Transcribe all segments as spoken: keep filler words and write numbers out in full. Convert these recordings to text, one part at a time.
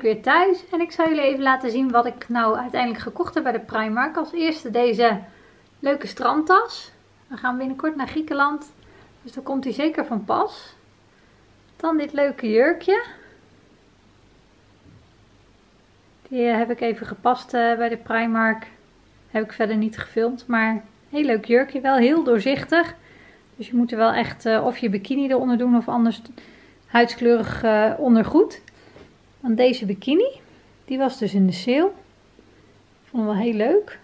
ik weer thuis en ik zal jullie even laten zien wat ik nou uiteindelijk gekocht heb bij de Primark. Als eerste deze leuke strandtas. We gaan binnenkort naar Griekenland, dus daar komt die zeker van pas. Dan dit leuke jurkje. Die heb ik even gepast bij de Primark. Heb ik verder niet gefilmd, maar heel leuk jurkje, wel heel doorzichtig. Dus je moet er wel echt uh, of je bikini eronder doen of anders huidskleurig uh, ondergoed. Dan deze bikini, die was dus in de sale. Ik vond hem wel heel leuk.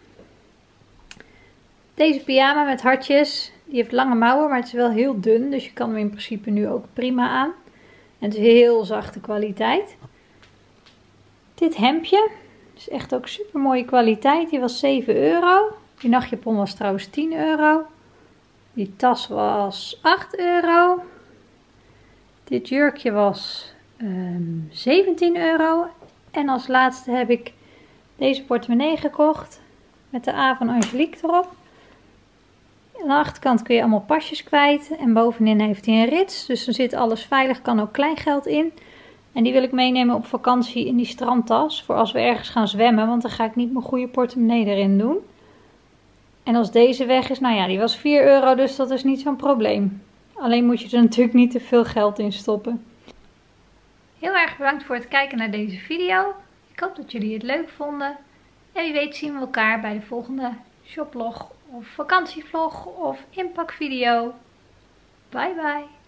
Deze pyjama met hartjes, die heeft lange mouwen, maar het is wel heel dun. Dus je kan hem in principe nu ook prima aan. En het is heel zachte kwaliteit. Dit hemdje is echt ook super mooie kwaliteit. Die was zeven euro. Die nachtjapon was trouwens tien euro. Die tas was acht euro. Dit jurkje was um, zeventien euro. En als laatste heb ik deze portemonnee gekocht. Met de A van Angelique erop. Aan de achterkant kun je allemaal pasjes kwijt. En bovenin heeft hij een rits. Dus er zit alles veilig. Kan ook kleingeld in. En die wil ik meenemen op vakantie in die strandtas. Voor als we ergens gaan zwemmen. Want dan ga ik niet mijn goede portemonnee erin doen. En als deze weg is, nou ja, die was vier euro, dus dat is niet zo'n probleem. Alleen moet je er natuurlijk niet te veel geld in stoppen. Heel erg bedankt voor het kijken naar deze video. Ik hoop dat jullie het leuk vonden. En wie weet zien we elkaar bij de volgende shoplog of vakantievlog of inpakvideo. Bye bye.